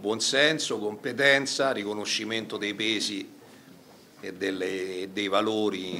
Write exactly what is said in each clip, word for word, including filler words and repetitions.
buonsenso, competenza, riconoscimento dei pesi e delle, dei valori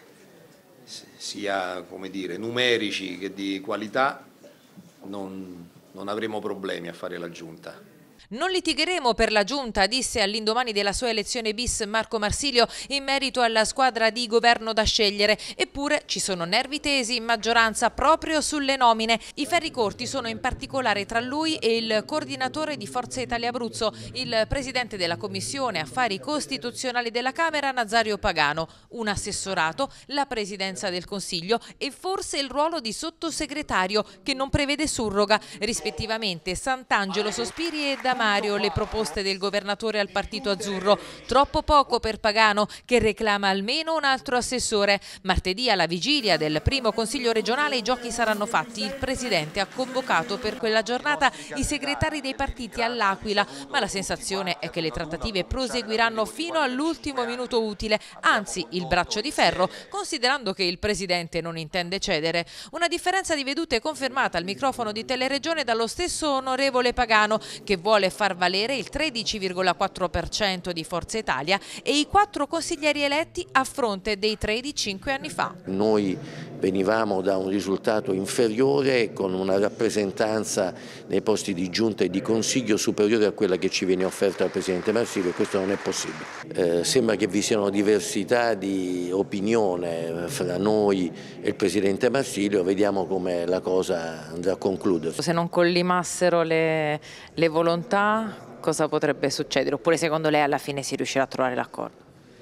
sia, come dire, numerici che di qualità, non, non avremo problemi a fare la Giunta. Non litigheremo per la Giunta, disse all'indomani della sua elezione bis Marco Marsilio in merito alla squadra di governo da scegliere. Eppure ci sono nervi tesi in maggioranza proprio sulle nomine. I ferri corti sono in particolare tra lui e il coordinatore di Forza Italia Abruzzo, il presidente della Commissione Affari Costituzionali della Camera Nazario Pagano, un assessorato, la presidenza del Consiglio e forse il ruolo di sottosegretario che non prevede surroga, rispettivamente Sant'Angelo Sospiri e Mario le proposte del governatore al partito azzurro. Troppo poco per Pagano, che reclama almeno un altro assessore. Martedì, alla vigilia del primo consiglio regionale, i giochi saranno fatti. Il presidente ha convocato per quella giornata i segretari dei partiti all'Aquila, ma la sensazione è che le trattative proseguiranno fino all'ultimo minuto utile, anzi il braccio di ferro, considerando che il presidente non intende cedere. Una differenza di vedute confermata al microfono di Teleregione dallo stesso onorevole Pagano, che vuole far valere il tredici virgola quattro per cento di Forza Italia e i quattro consiglieri eletti a fronte dei tre di cinque anni fa. Noi venivamo da un risultato inferiore con una rappresentanza nei posti di giunta e di consiglio superiore a quella che ci viene offerta dal Presidente Marsilio, e questo non è possibile. Eh, sembra che vi siano diversità di opinione fra noi e il Presidente Marsilio, vediamo come la cosa andrà a concludersi. Se non collimassero le, le volontà, cosa potrebbe succedere? Oppure secondo lei alla fine si riuscirà a trovare l'accordo?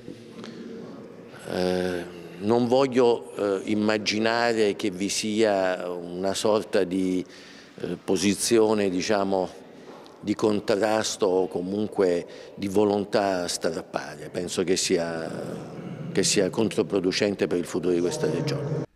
Eh, non voglio eh, immaginare che vi sia una sorta di eh, posizione, diciamo, di contrasto o comunque di volontà a strappare. Penso che sia, che sia controproducente per il futuro di questa regione.